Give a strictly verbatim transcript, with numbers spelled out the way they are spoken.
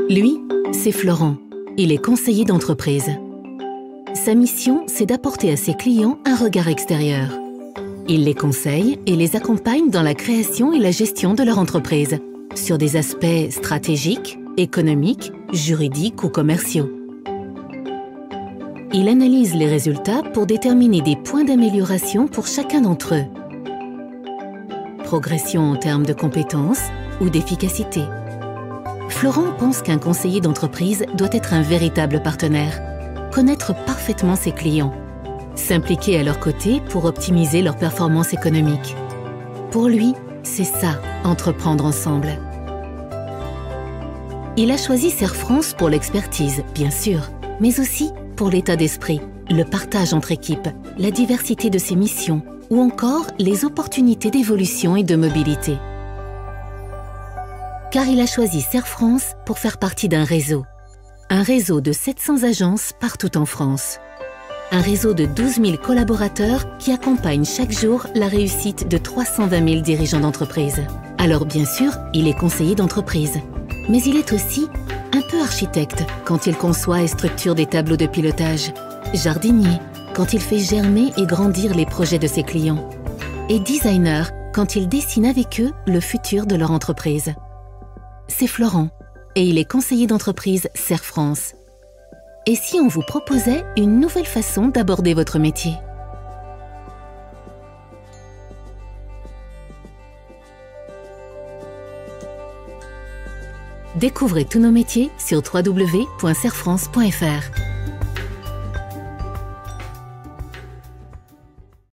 Lui, c'est Florent. Il est conseiller d'entreprise. Sa mission, c'est d'apporter à ses clients un regard extérieur. Il les conseille et les accompagne dans la création et la gestion de leur entreprise, sur des aspects stratégiques, économiques, juridiques ou commerciaux. Il analyse les résultats pour déterminer des points d'amélioration pour chacun d'entre eux. Progression en termes de compétences ou d'efficacité. Florent pense qu'un conseiller d'entreprise doit être un véritable partenaire, connaître parfaitement ses clients, s'impliquer à leur côté pour optimiser leur performance économique. Pour lui, c'est ça, entreprendre ensemble. Il a choisi Serre France pour l'expertise, bien sûr, mais aussi pour l'état d'esprit, le partage entre équipes, la diversité de ses missions ou encore les opportunités d'évolution et de mobilité. Car il a choisi Serre France pour faire partie d'un réseau. Un réseau de sept cents agences partout en France. Un réseau de douze mille collaborateurs qui accompagnent chaque jour la réussite de trois cent vingt mille dirigeants d'entreprise. Alors bien sûr, il est conseiller d'entreprise. Mais il est aussi un peu architecte quand il conçoit et structure des tableaux de pilotage. Jardinier quand il fait germer et grandir les projets de ses clients. Et designer quand il dessine avec eux le futur de leur entreprise. C'est Florent, et il est conseiller d'entreprise Serre France. Et si on vous proposait une nouvelle façon d'aborder votre métier? Découvrez tous nos métiers sur w w w point serre france point f r.